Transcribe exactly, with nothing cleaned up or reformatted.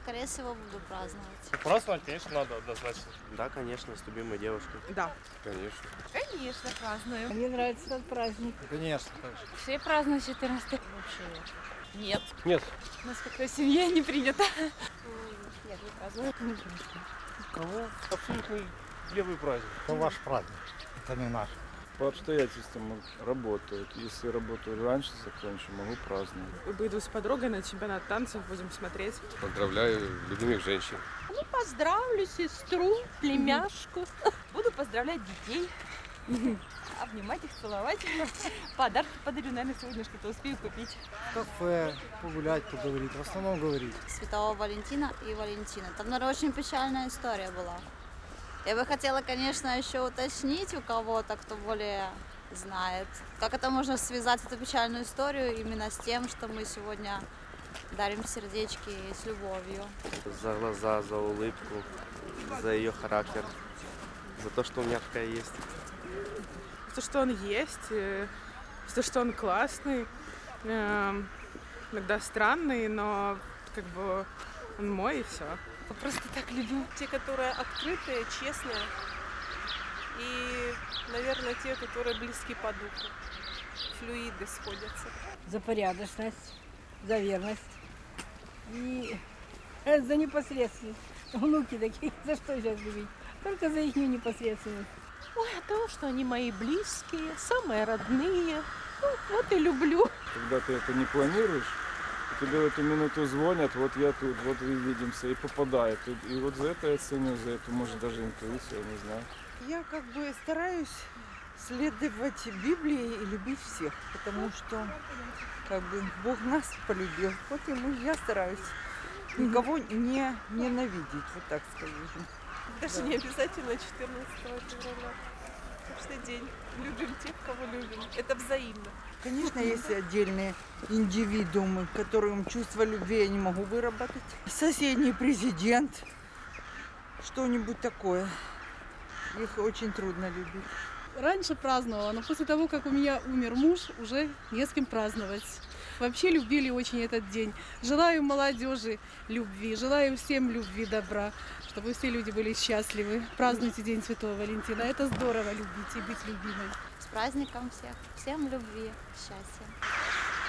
скорее всего, буду праздновать. Праздновать, конечно, надо однозначно. Да, конечно, с любимой девушкой. Да. Конечно. Конечно, праздную. Мне нравится этот праздник. Конечно, конечно. Все празднуют четырнадцатое. Вообще нет. Нет. У нас как-то в семье не принято. Нет, не праздную. Кого? Абсолютно левый праздник. Это ваш праздник, это не наш. По обстоятельствам работают. Если работаю раньше закончу, могу праздновать. Выйду с подругой на чемпионат танцев, будем смотреть. Поздравляю любимых женщин. Ну, поздравлю сестру, племяшку. Буду поздравлять детей. Обнимать их, целовать. Подарки подарю, наверное, сегодня что-то успею купить. В кафе, погулять, поговорить, в основном говорить. Святого Валентина и Валентина. Там, наверное, очень печальная история была. Я бы хотела, конечно, еще уточнить у кого-то, кто более знает, как это можно связать, эту печальную историю, именно с тем, что мы сегодня дарим сердечки с любовью. За глаза, за улыбку, за ее характер, за то, что у меня такая есть. За то, что он есть, за то, что он классный, иногда странный, но как бы он мой и все. Просто так люблю. Те, которые открытые, честные. И, наверное, те, которые близки по духу. Флюиды сходятся. За порядочность, за верность и за непосредственность. Внуки такие, за что сейчас любить? Только за их непосредственность. Ой, от того, что они мои близкие, самые родные. Ну, вот и люблю. Когда ты это не планируешь, тебе в эту минуту звонят, вот я тут, вот увидимся, и попадает. И, и вот за это я ценю, за эту, может, даже интуицию, я не знаю. Я как бы стараюсь следовать Библии и любить всех, потому что как бы Бог нас полюбил. Вот и мы, я стараюсь никого не ненавидеть, вот так скажу. Даже да. Не обязательно четырнадцатого февраля. Каждый день любим тех, кого любим. Это взаимно. Конечно, есть отдельные индивидуумы, которым чувство любви я не могу выработать. Соседний президент, что-нибудь такое. Их очень трудно любить. Раньше праздновала, но после того, как у меня умер муж, уже не с кем праздновать. Вообще любили очень этот день. Желаю молодежи любви, желаю всем любви, добра, чтобы все люди были счастливы. Празднуйте День Святого Валентина. Это здорово любить и быть любимой. С праздником всех. Всем любви, счастья.